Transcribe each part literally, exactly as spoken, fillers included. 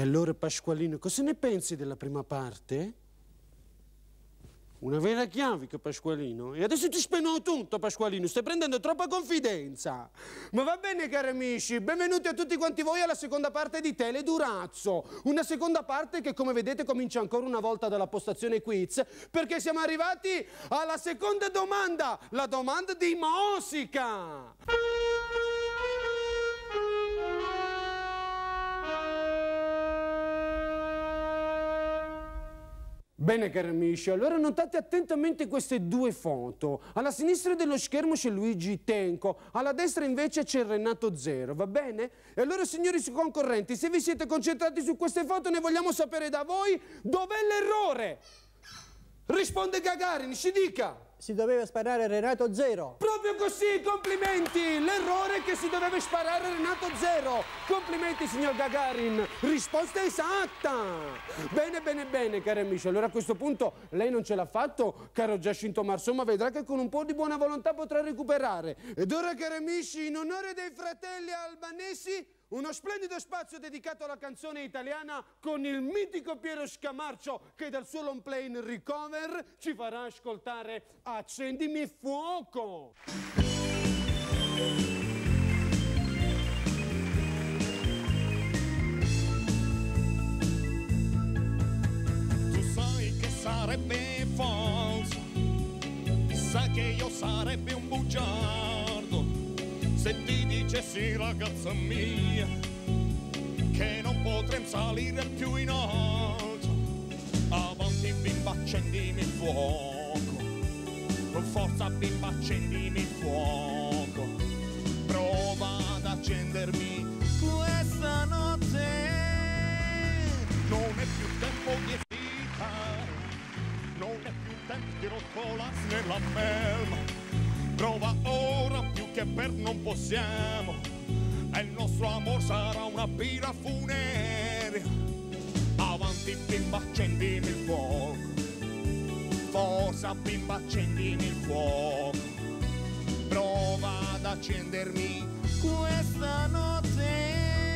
allora, Pasqualino, cosa ne pensi della prima parte? Una vera chiavica, Pasqualino. E adesso ti speno tutto, Pasqualino. Stai prendendo troppa confidenza. Ma va bene, cari amici. Benvenuti a tutti quanti voi alla seconda parte di Teledurazzo. Una seconda parte che, come vedete, comincia ancora una volta dalla postazione quiz, perché siamo arrivati alla seconda domanda. La domanda di musica. Bene, cari amici, allora notate attentamente queste due foto. Alla sinistra dello schermo c'è Luigi Tenco, alla destra invece c'è Renato Zero, va bene? E allora, signori concorrenti, se vi siete concentrati su queste foto, ne vogliamo sapere da voi dov'è l'errore. Risponde Gagarin, ci dica. Si doveva sparare a Renato Zero. Proprio così, complimenti! L'errore è che si doveva sparare a Renato Zero. Complimenti, signor Gagarin. Risposta esatta. Bene, bene, bene, cari amici. Allora a questo punto lei non ce l'ha fatto, caro Giacinto Marso, ma vedrà che con un po' di buona volontà potrà recuperare. Ed ora, cari amici, in onore dei fratelli albanesi, uno splendido spazio dedicato alla canzone italiana con il mitico Piero Scamarcio che dal suo long play in Recover ci farà ascoltare Accendimi fuoco. Tu sai che sarebbe falso, sai che io sarebbe un bugiardo se ti dicessi, ragazza mia, che non potrem salire più in alto. Avanti bimba, accendimi il fuoco, con forza bimba, accendimi il fuoco. Prova ad accendermi questa notte. Non è più tempo di esitare, non è più tempo di rottolarsi nella melma. Prova ora più che per non possiamo, e il nostro amor sarà una pira funerea. Avanti bimba, accendimi il fuoco, forza bimba, accendimi il fuoco. Prova ad accendermi questa notte.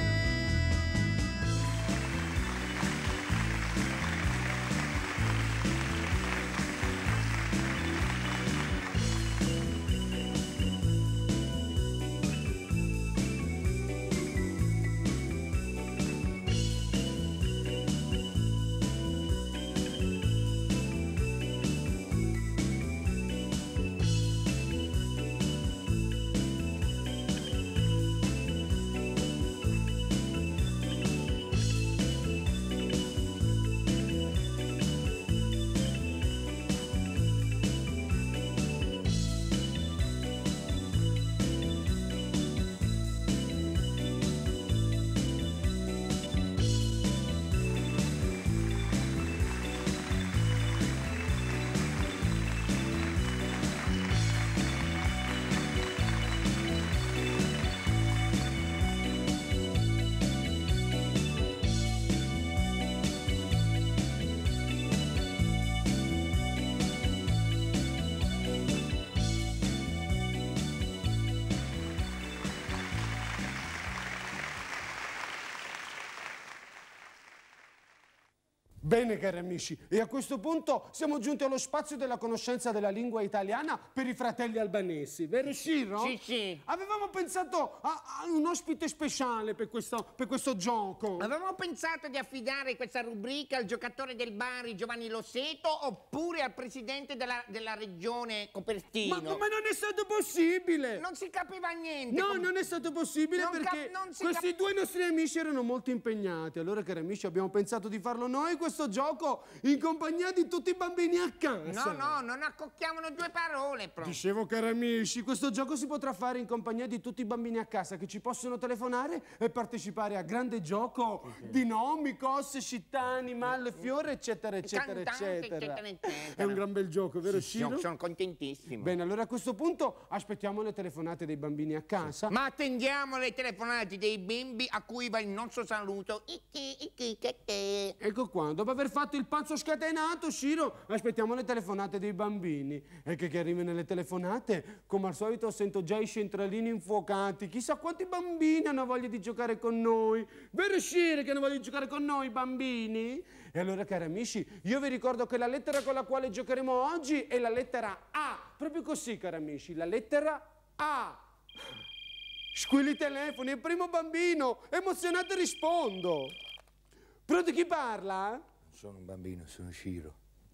Bene, cari amici, e a questo punto siamo giunti allo spazio della conoscenza della lingua italiana per i fratelli albanesi, vero Ciro? Sì, sì. Avevamo pensato a, a un ospite speciale per questo, per questo gioco. Avevamo pensato di affidare questa rubrica al giocatore del Bari Giovanni Losseto oppure al presidente della, della regione Copertino. Ma, ma non è stato possibile! Non si capiva niente. No, com... non è stato possibile non perché cap... questi cap... due nostri amici erano molto impegnati. Allora, cari amici, abbiamo pensato di farlo noi questo gioco in compagnia di tutti i bambini a casa. No, no, non accocchiamolo due parole proprio. Dicevo, cari amici, questo gioco si potrà fare in compagnia di tutti i bambini a casa che ci possono telefonare e partecipare a grande gioco di nomi, cose, città, animali, fiore, eccetera, eccetera, Cantante, eccetera. eccetera, eccetera. È un gran bel gioco, vero Sì, Ciro? sono, sono contentissimo. Bene, allora a questo punto aspettiamo le telefonate dei bambini a casa. Ma attendiamo le telefonate dei bimbi a cui va il nostro saluto. Icchi, icchi, che che. Ecco qua, dove dopo aver fatto il pazzo scatenato, Ciro, aspettiamo le telefonate dei bambini. E che, che arrivano le telefonate, come al solito sento già i centralini infuocati. Chissà quanti bambini hanno voglia di giocare con noi. Vero, Ciro, che hanno voglia di giocare con noi i bambini? E allora, cari amici, io vi ricordo che la lettera con la quale giocheremo oggi è la lettera A. Proprio così, cari amici, la lettera A. Squilli i telefoni, il primo bambino, emozionato rispondo. Pronto, chi parla? Non sono un bambino, sono Ciro.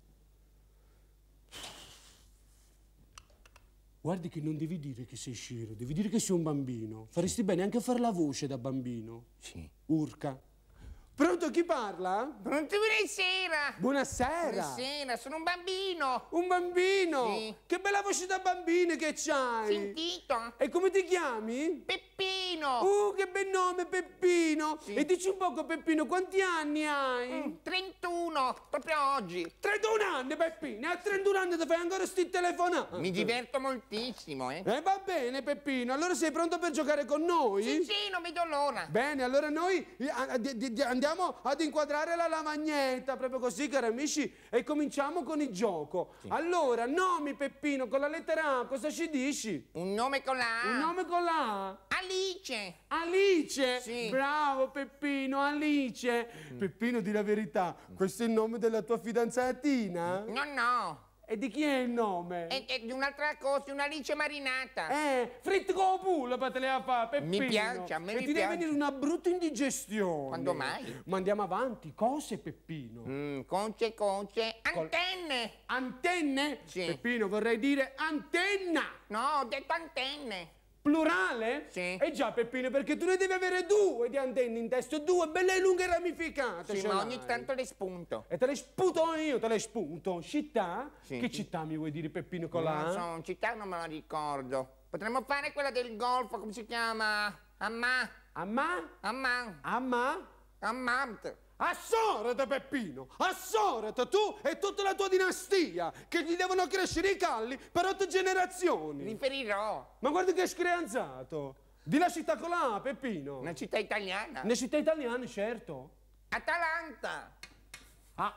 Guardi che non devi dire che sei Ciro, devi dire che sei un bambino. Faresti bene anche a fare la voce da bambino. Sì. Urca. Pronto, chi parla? Pronto, buonasera. Buonasera. Buonasera, sono un bambino. Un bambino? Sì. Che bella voce da bambino che c'hai. Sentito? E come ti chiami? Peppino. Uh, che bel nome, Peppino. Sì. E dici un poco, Peppino, quanti anni hai? Mm, trentuno, proprio oggi. trentuno anni, Peppino. A trentuno anni ti fai ancora sti telefonate. Mi diverto moltissimo, eh. Eh, va bene, Peppino. Allora sei pronto per giocare con noi? Sì, sì, non vedo l'ora. Bene, allora noi eh, a- di- di- andiamo ad inquadrare la lavagnetta, proprio così, cari amici, e cominciamo con il gioco. Allora, nomi, Peppino, con la lettera A, cosa ci dici? Un nome con la A. Un nome con la A. Alice. Alice! Sì. Bravo, Peppino, Alice! Peppino, di la verità, questo è il nome della tua fidanzatina? No, no. E di chi è il nome? È, è di un'altra cosa, un'alice marinata. Eh, fritto con pulla per te le fa, Peppino. Mi piace, a me e mi ti deve piace. venire una brutta indigestione. Quando mai? Ma andiamo avanti, cose, Peppino. Mm, conce, conce. Antenne. Antenne? Sì. Peppino, vorrei dire antenna. No, ho detto antenne. Plurale? Sì. Eh già, Peppino, perché tu ne devi avere due di antenne in testa, due belle lunghe ramificate. Sì, ce ma l'hai. ogni tanto le spunto. E te le sputo io, te le spunto. Città? Sì. Che città mi vuoi dire, Peppino, con la Non A? so, in città non me la ricordo. Potremmo fare quella del golfo, come si chiama? Amma. Amma? Amma. Amma? Ammant. Assorata, Peppino! Assorata, tu e tutta la tua dinastia, che gli devono crescere i calli per otto generazioni. Riferirò. Ma guarda che è screanzato. Di la città con la A, Peppino. Una città italiana. Una città italiana, certo. Atalanta. Ah,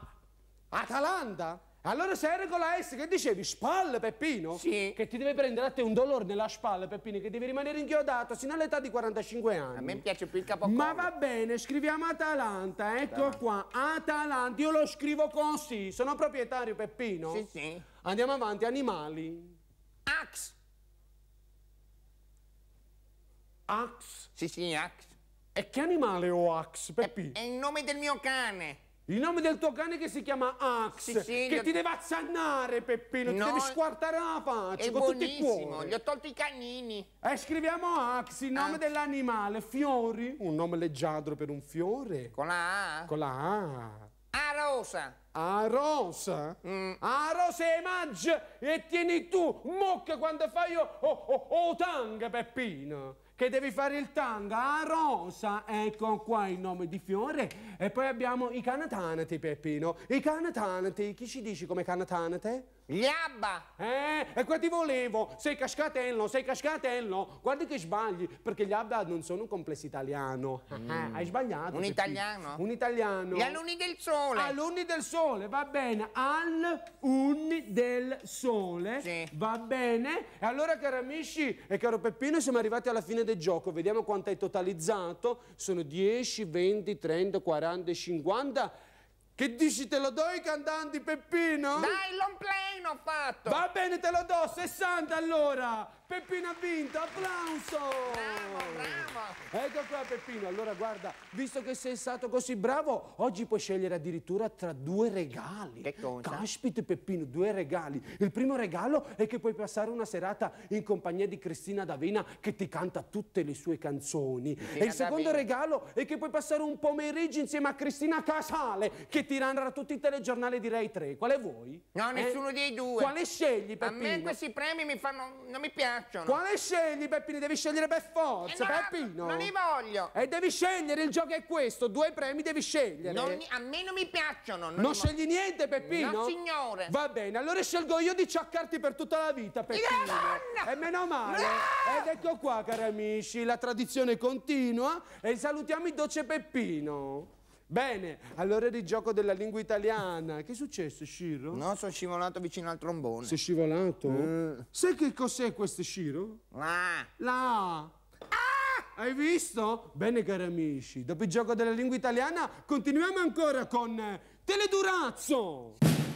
Atalanta? Allora se eri con la S, che dicevi? Spalle, Peppino? Sì. Che ti deve prendere a te un dolore nella spalla, Peppino, che devi rimanere inchiodato sino all'età di quarantacinque anni. A me piace più il capocollo. Ma va bene, scriviamo Atalanta, ecco qua, Atalanta, io lo scrivo così, sono proprietario, Peppino. Sì, sì. Andiamo avanti, animali. Ax. Ax. Sì, sì, Ax. E che animale ho Ax, È, Peppino? è il nome del mio cane. Il nome del tuo cane che si chiama Ax, Sì, sì, che io- ti deve azzannare, Peppino, ti No, devi squartare la faccia È con tutti i buonissimo. cuori. Gli ho tolto i canini. E scriviamo Ax, il nome Ax. dell'animale, fiori, un nome leggiadro per un fiore, Con la A. con la A. A rosa. A rosa? Mm. A rosa e maggio e tieni tu, mocca quando fai o oh, oh, oh, tanga, Peppino. Che devi fare il tanga a rosa, ecco qua il nome di fiore. E poi abbiamo i canatanati, Peppino. I canatanati, chi ci dici come canatanate? Gli abba. Eh, e qua ti volevo, sei cascatello, sei cascatello. Guardi che sbagli, perché gli Abba non sono un complesso italiano. Hai sbagliato. Un Peppino. italiano? Un italiano. Gli alunni del sole. Alunni del sole, va bene. Alunni del sole, Sì. va bene. E allora, cari amici e caro Peppino, siamo arrivati alla fine del gioco. Vediamo quanto hai totalizzato. Sono dieci, venti, trenta, quaranta, cinquanta. Che dici, te lo do i cantanti, Peppino? Dai, long plane ho fatto. Va bene, te lo do, sessanta allora! Peppino ha vinto, applauso! Bravo, bravo. Ecco qua, Peppino, allora guarda, visto che sei stato così bravo, oggi puoi scegliere addirittura tra due regali. Che cosa? Caspita, Peppino, due regali. Il primo regalo è che puoi passare una serata in compagnia di Cristina D'Avena che ti canta tutte le sue canzoni. E il secondo D'Avena. regalo è che puoi passare un pomeriggio insieme a Cristina Casale che ti narra tutti i telegiornali di Rai tre. Quale vuoi? No, Eh? nessuno dei due. Quale scegli, A Peppino? me questi premi mi fanno... non mi piacciono. Quale scegli, Peppino? Devi scegliere per forza, Eh, no, Peppino. non li voglio. E devi scegliere, il gioco è questo, due premi devi scegliere. Non- a me non mi piacciono. Non li scegli niente, Peppino? No, signore. Va bene, allora scelgo io di ciaccarti per tutta la vita, Peppino. Madonna! E meno male. No! Ed ecco qua, cari amici, la tradizione continua e salutiamo il dolce Peppino. Bene, allora il gioco della lingua italiana. Che è successo, Sciro? No, sono scivolato vicino al trombone. Sei scivolato? Mm. Sai che cos'è questo, Sciro? Ah. La A. Hai visto? Bene, cari amici, dopo il gioco della lingua italiana continuiamo ancora con eh, Teledurazzo.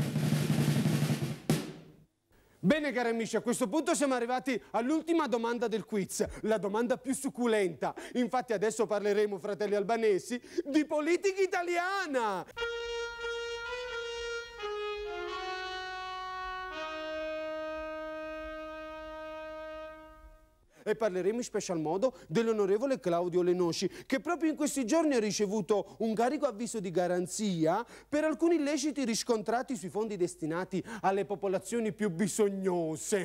Bene, cari amici, a questo punto siamo arrivati all'ultima domanda del quiz, la domanda più succulenta. Infatti adesso parleremo, fratelli albanesi, di politica italiana. E parleremo in special modo dell'onorevole Claudio Lenosci, che proprio in questi giorni ha ricevuto un carico avviso di garanzia per alcuni illeciti riscontrati sui fondi destinati alle popolazioni più bisognose.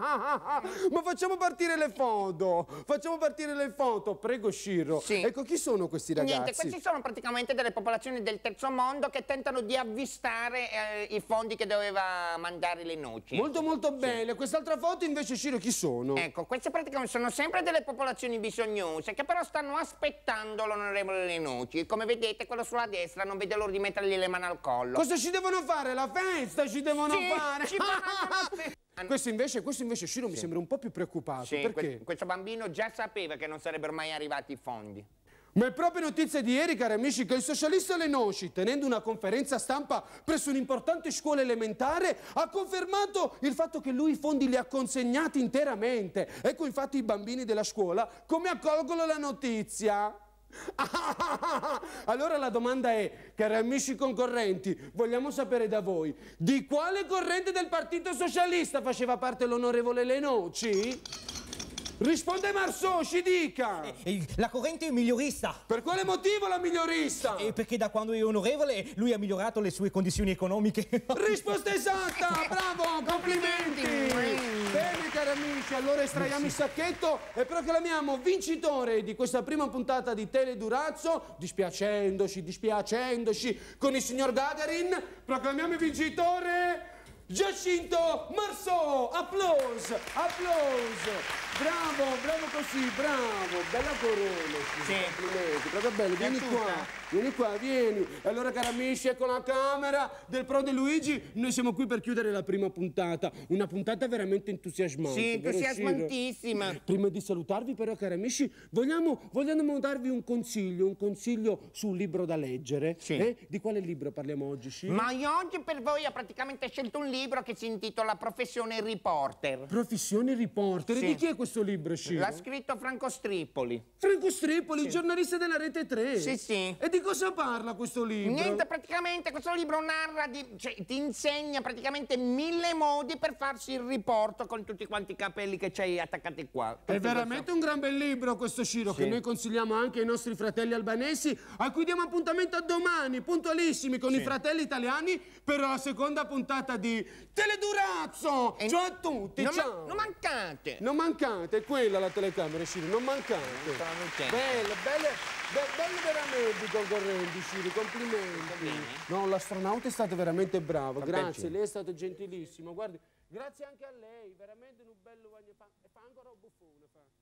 Ma facciamo partire le foto, facciamo partire le foto, prego Sciro. Sì. Ecco, chi sono questi ragazzi? Niente, questi sono praticamente delle popolazioni del terzo mondo che tentano di avvistare eh, i fondi che doveva mandare Lenosci. Molto molto bene, quest'altra foto invece, Sciro, chi sono? Ecco, queste praticamente sono sempre delle popolazioni bisognose che però stanno aspettando l'onorevole Lenosci. Come vedete, quello sulla destra non vede l'ora di mettergli le mani al collo. Cosa ci devono fare? La festa ci devono Sì, fare? ci faranno la festa. Questo invece, questo invece Sciro mi sembra un po' più preoccupato. Sì, Perché? que- questo bambino già sapeva che non sarebbero mai arrivati i fondi. Ma è proprio notizia di ieri, cari amici, che il socialista Lenosci, tenendo una conferenza stampa presso un'importante scuola elementare, ha confermato il fatto che lui i fondi li ha consegnati interamente. Ecco infatti i bambini della scuola come accolgono la notizia. Allora la domanda è, cari amici concorrenti, vogliamo sapere da voi, di quale corrente del Partito Socialista faceva parte l'onorevole Lenosci? Risponde Marceau, ci dica! Eh, La corrente migliorista. Per quale motivo la migliorista? E perché da quando è onorevole lui ha migliorato le sue condizioni economiche. Risposta esatta! Bravo! Complimenti! Bene, cari amici, allora estraiamo il sacchetto e proclamiamo vincitore di questa prima puntata di Teledurazzo, dispiacendoci, dispiacendoci con il signor Gagarin, proclamiamo il vincitore Giacinto Marceau! Applauso! Applauso! Bravo, bravo così, bravo! Bella corona! Sì. Complimenti, proprio bello, vieni Piaciuta? qua, vieni qua, vieni! E allora, cari amici, ecco la camera del Prode Luigi, noi siamo qui per chiudere la prima puntata, una puntata veramente entusiasmante. Sì, vero, Ciro? entusiasmantissima. Prima di salutarvi però, cari amici, vogliamo, vogliamo darvi un consiglio, un consiglio su un libro da leggere. Sì. Eh? Di quale libro parliamo oggi, Ciro? Ma io oggi per voi ho praticamente scelto un libro che si intitola Professione Reporter. Professione reporter. Sì. E di chi è questo libro, Ciro? L'ha scritto Franco Stripoli. Franco Stripoli, il giornalista della Rete tre. Sì, sì. E di cosa parla questo libro? Niente, praticamente questo libro narra, di, cioè, ti insegna praticamente mille modi per farsi il riporto con tutti quanti i capelli che c'hai attaccati qua. È veramente un gran bel libro questo, Ciro, Sì. che noi consigliamo anche ai nostri fratelli albanesi, a cui diamo appuntamento a domani, puntualissimi, con i fratelli italiani, per la seconda puntata di Teledurazzo! E- Ciao a tutti, non, ciao! ma- non mancate. Non mancate, è quella la telecamera, Ciro, non mancate. sta lucendo. Belle, belle, be- belle veramente i concorrenti, Ciro, complimenti. No, l'astronauta è stato veramente bravo, Fa grazie, piacere. lei è stato gentilissimo. Guardi, grazie anche a lei, veramente un bello... E fa ancora un buffone, fa.